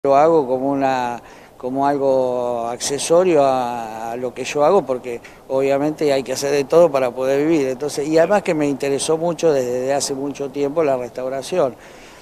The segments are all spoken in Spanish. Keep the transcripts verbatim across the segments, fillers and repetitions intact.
Lo hago como una como algo accesorio a, a lo que yo hago, porque obviamente hay que hacer de todo para poder vivir. Entonces, y además que me interesó mucho desde hace mucho tiempo la restauración.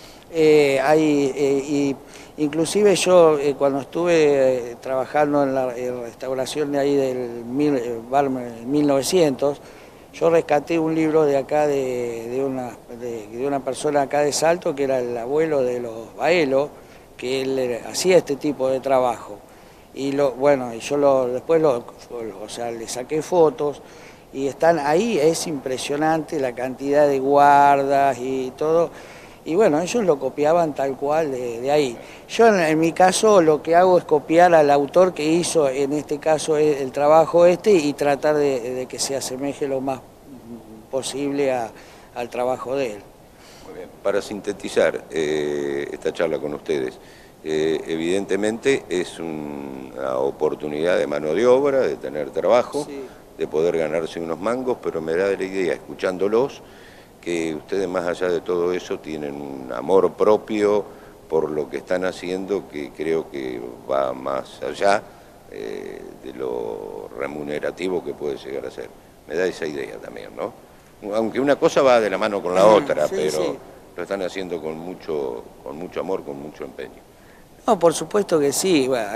Eh, hay, eh, y inclusive yo eh, cuando estuve eh, trabajando en la en restauración de ahí del mil, eh, mil novecientos, yo rescaté un libro de acá de, de, una, de, de una persona acá de Salto, que era el abuelo de los Baelos, que él hacía este tipo de trabajo. Y lo, bueno, y yo lo, después lo, o sea, le saqué fotos y están ahí, es impresionante la cantidad de guardas y todo. Y bueno, ellos lo copiaban tal cual de, de ahí. Yo en, en mi caso lo que hago es copiar al autor que hizo, en este caso, el, el trabajo este, y tratar de, de que se asemeje lo más posible a, al trabajo de él. Muy bien. Para sintetizar eh, esta charla con ustedes, eh, evidentemente es una oportunidad de mano de obra, de tener trabajo, sí, de poder ganarse unos mangos, pero me da la idea, escuchándolos, que ustedes más allá de todo eso tienen un amor propio por lo que están haciendo, que creo que va más allá eh, de lo remunerativo que puede llegar a ser. Me da esa idea también, ¿no? Aunque una cosa va de la mano con la otra, sí, pero sí, lo están haciendo con mucho, con mucho amor, con mucho empeño. No, por supuesto que sí. Bueno,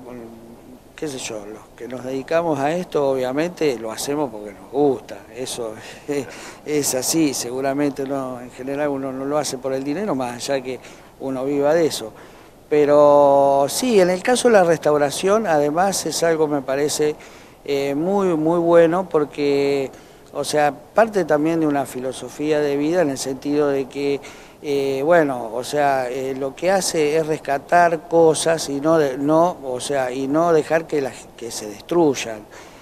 qué sé yo, los que nos dedicamos a esto obviamente lo hacemos porque nos gusta, eso es, es así, seguramente no, en general uno no lo hace por el dinero, más allá que uno viva de eso. Pero sí, en el caso de la restauración, además es algo, me parece, eh, muy, muy bueno, porque, o sea, parte también de una filosofía de vida, en el sentido de que, eh, bueno, o sea, eh, lo que hace es rescatar cosas y no, de, no, o sea, y no dejar que, las, que se destruyan.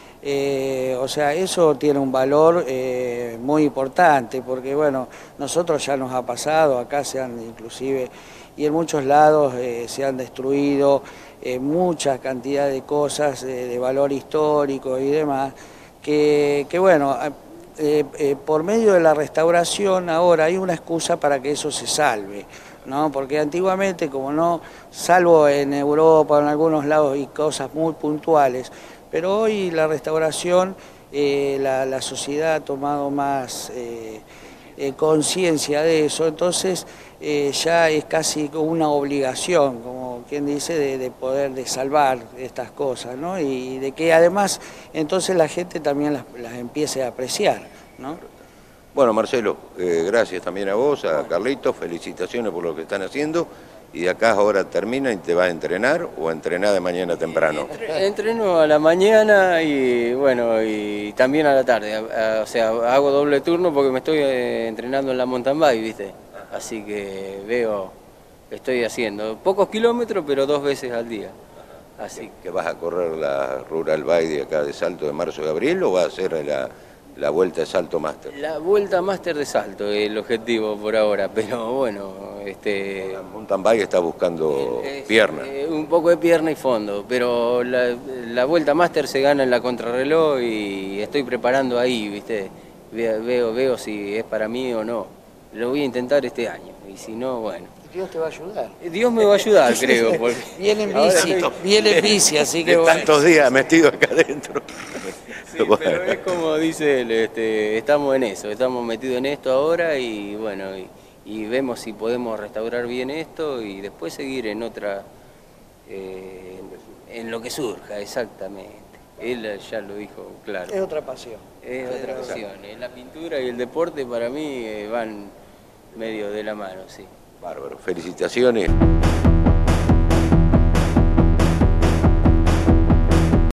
Eh, o sea, eso tiene un valor eh, muy importante, porque bueno, nosotros ya nos ha pasado, acá se han inclusive, y en muchos lados eh, se han destruido eh, mucha cantidad de cosas eh, de valor histórico y demás, que, que bueno, eh, eh, por medio de la restauración ahora hay una excusa para que eso se salve, ¿no? Porque antiguamente, como no, salvo en Europa, en algunos lados, y cosas muy puntuales, pero hoy la restauración, eh, la, la sociedad ha tomado más eh, eh, conciencia de eso, entonces eh, ya es casi una obligación, como quien dice, de, de poder de salvar estas cosas, ¿no? Y de que además entonces la gente también las, las empiece a apreciar, ¿no? Bueno, Marcelo, eh, gracias también a vos, a Carlitos, felicitaciones por lo que están haciendo. Y de acá ahora termina y te va a entrenar o a entrenar de mañana temprano. Entreno a la mañana y bueno, y también a la tarde. A, a, o sea, hago doble turno porque me estoy eh, entrenando en la mountain bike, ¿viste? Así que veo, estoy haciendo pocos kilómetros, pero dos veces al día. Así que vas a correr la Rural Bike de acá de Salto de marzo de abril o vas a hacer la, la Vuelta de Salto Máster? La Vuelta Máster de Salto es el objetivo por ahora, pero bueno, este... La mountain bike está buscando es, pierna. Eh, un poco de pierna y fondo, pero la, la Vuelta Máster se gana en la contrarreloj y estoy preparando ahí, ¿viste? Veo, veo, veo si es para mí o no. Lo voy a intentar este año, y si no, bueno. Dios te va a ayudar. Dios me va a ayudar, creo. Porque... Viene en bici, viene en bici, así que de bueno. Tantos días metido acá adentro. Sí, pero es como dice él, este, estamos en eso, estamos metidos en esto ahora y bueno, y, y vemos si podemos restaurar bien esto y después seguir en otra, eh, en lo que surja, exactamente. Él ya lo dijo claro. Es otra pasión. Es otra pasión. La pintura y el deporte para mí eh, van medio de la mano, sí. Bárbaro, felicitaciones.